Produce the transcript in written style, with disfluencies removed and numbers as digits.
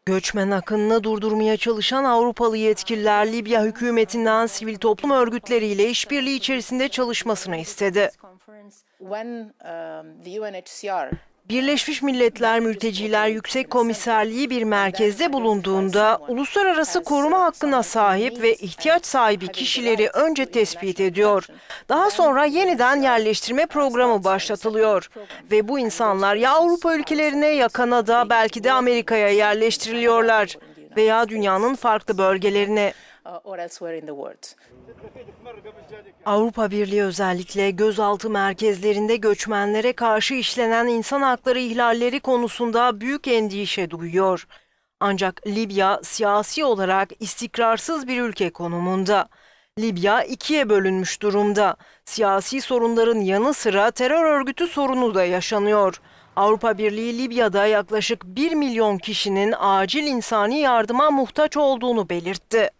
Göçmen akınını durdurmaya çalışan Avrupalı yetkililer Libya hükümetinden sivil toplum örgütleriyle işbirliği içerisinde çalışmasını istedi. Birleşmiş Milletler Mülteciler Yüksek Komiserliği bir merkezde bulunduğunda uluslararası koruma hakkına sahip ve ihtiyaç sahibi kişileri önce tespit ediyor. Daha sonra yeniden yerleştirme programı başlatılıyor. Ve bu insanlar ya Avrupa ülkelerine ya Kanada belki de Amerika'ya yerleştiriliyorlar veya dünyanın farklı bölgelerine. Avrupa Birliği özellikle gözaltı merkezlerinde göçmenlere karşı işlenen insan hakları ihlalleri konusunda büyük endişe duyuyor. Ancak Libya siyasi olarak istikrarsız bir ülke konumunda. Libya ikiye bölünmüş durumda. Siyasi sorunların yanı sıra terör örgütü sorunu da yaşanıyor. Avrupa Birliği Libya'da yaklaşık 1 milyon kişinin acil insani yardıma muhtaç olduğunu belirtti.